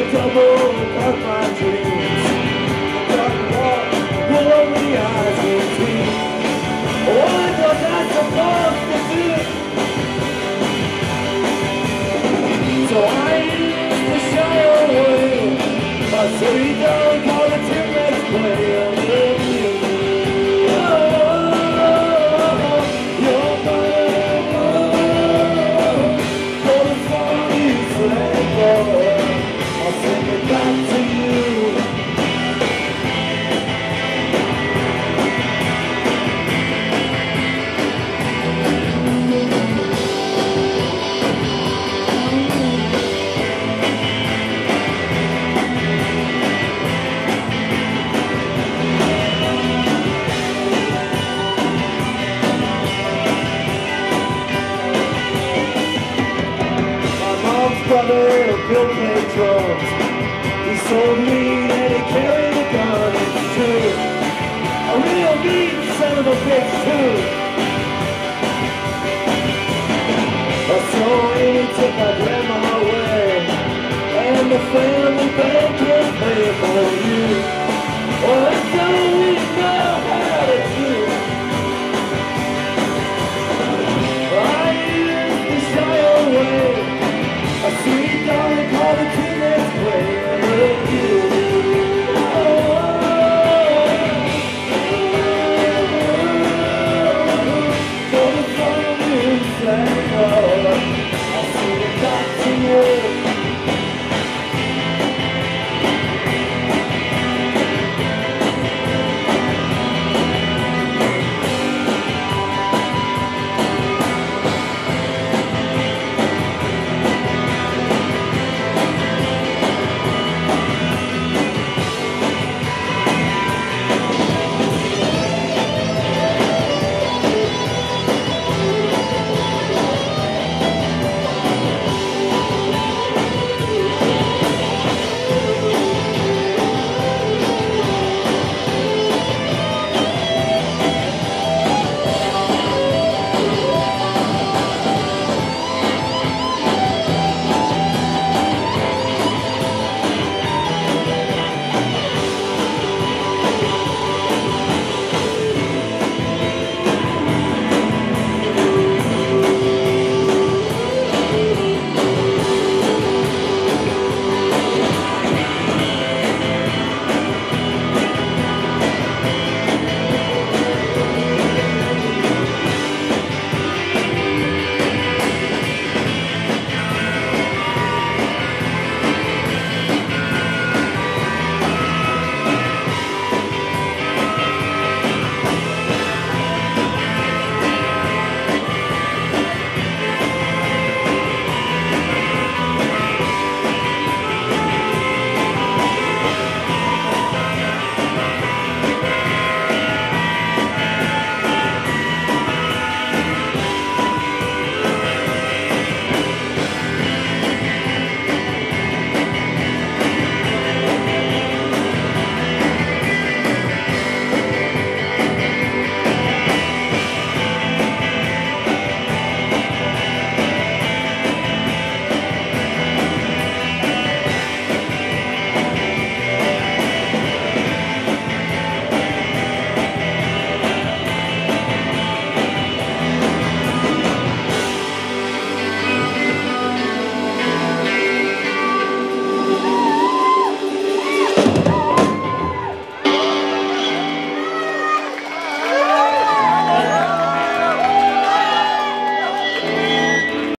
double apart my dreams. The dark wall will only eyes will see. What was I supposed to do? So I used to shy away. I say you don't call the team, let's play a little game. I'll send it back to you. My mom's brother Bill played drums. He sold weed and he carried a gun. It's true, a real mean son of a bitch too.